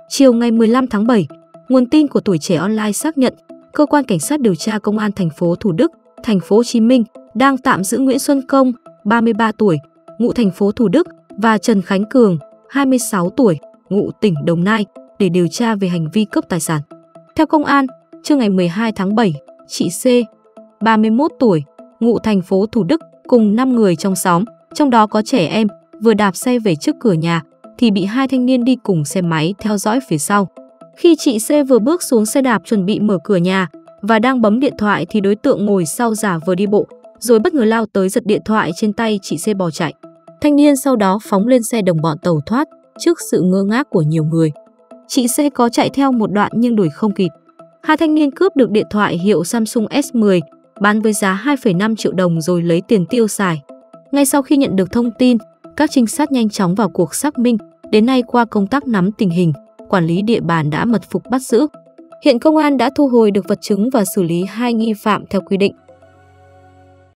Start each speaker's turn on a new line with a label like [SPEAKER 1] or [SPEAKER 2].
[SPEAKER 1] Chiều ngày 15 tháng 7, nguồn tin của Tuổi Trẻ Online xác nhận, cơ quan cảnh sát điều tra Công an thành phố Thủ Đức, thành phố Hồ Chí Minh đang tạm giữ Nguyễn Xuân Công, 33 tuổi, ngụ thành phố Thủ Đức và Trần Khánh Cường, 26 tuổi, ngụ tỉnh Đồng Nai để điều tra về hành vi cướp tài sản. Theo công an, trưa ngày 12 tháng 7, chị C, 31 tuổi, ngụ thành phố Thủ Đức cùng 5 người trong xóm, trong đó có trẻ em, vừa đạp xe về trước cửa nhà thì bị hai thanh niên đi cùng xe máy theo dõi phía sau. Khi chị C vừa bước xuống xe đạp chuẩn bị mở cửa nhà và đang bấm điện thoại thì đối tượng ngồi sau giả vờ đi bộ, rồi bất ngờ lao tới giật điện thoại trên tay chị C bỏ chạy. Thanh niên sau đó phóng lên xe đồng bọn tẩu thoát trước sự ngơ ngác của nhiều người. Chị C có chạy theo một đoạn nhưng đuổi không kịp. Hai thanh niên cướp được điện thoại hiệu Samsung S10 bán với giá 2,5 triệu đồng rồi lấy tiền tiêu xài. Ngay sau khi nhận được thông tin, các trinh sát nhanh chóng vào cuộc xác minh. Đến nay qua công tác nắm tình hình, quản lý địa bàn đã mật phục bắt giữ. Hiện công an đã thu hồi được vật chứng và xử lý 2 nghi phạm theo quy định.